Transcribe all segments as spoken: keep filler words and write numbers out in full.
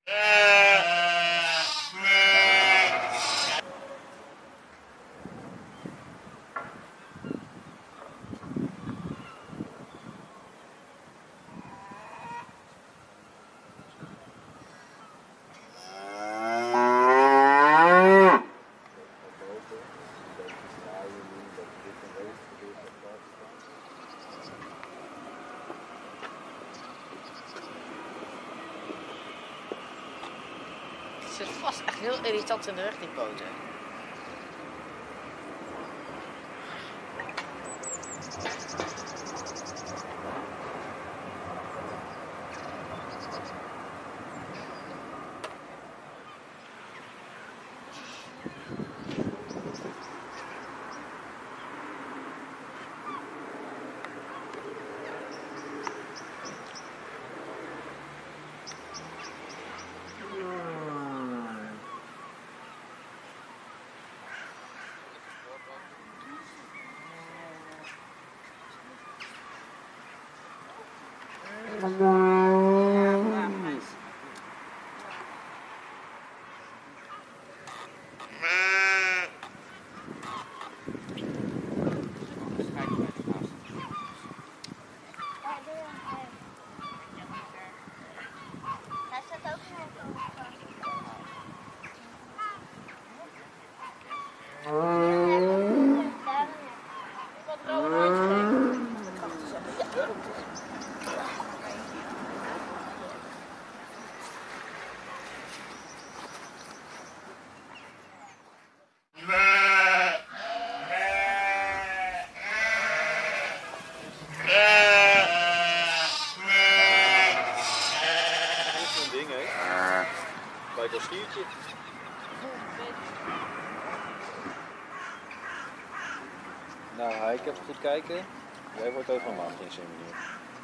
Het zit vast echt heel irritant in de weg, die poten. Bij dat stiertje. Nou, hij, ik heb goed kijken. Jij wordt ook van maand in zijn manier.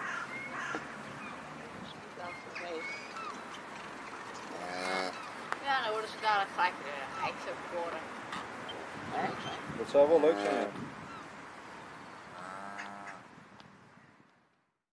Ja, dan worden ze dadelijk gelijk weer gelijk zo geboren. Dat zou wel leuk zijn. Ja.